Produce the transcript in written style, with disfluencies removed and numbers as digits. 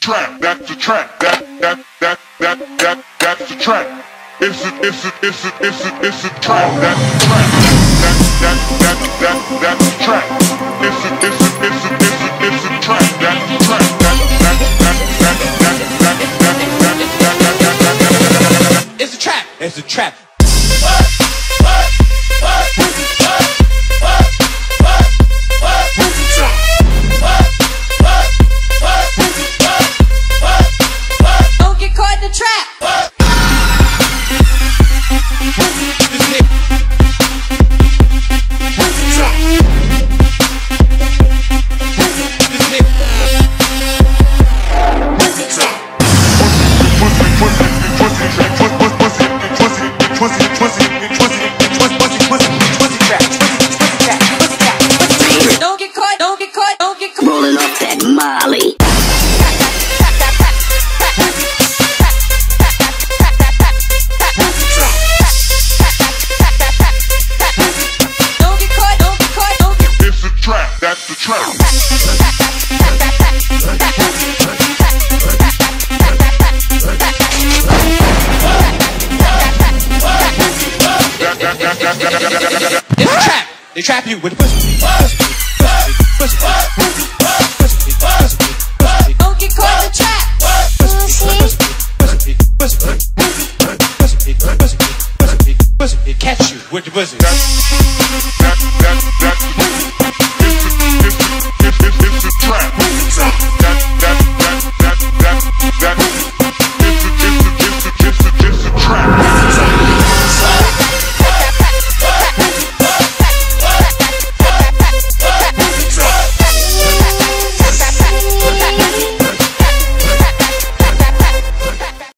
trap. That's the trap. That's the trap. It's a trap. That's the trap. That's the trap. It's a trap. That's the trap. It's a trap. It's a trap. Don't get caught in the trap. Rolling off that Molly. It's a trap. That's the trap. It's a trap. They trap you with pussy. Don't get caught in the trap. Catch you with the pussy.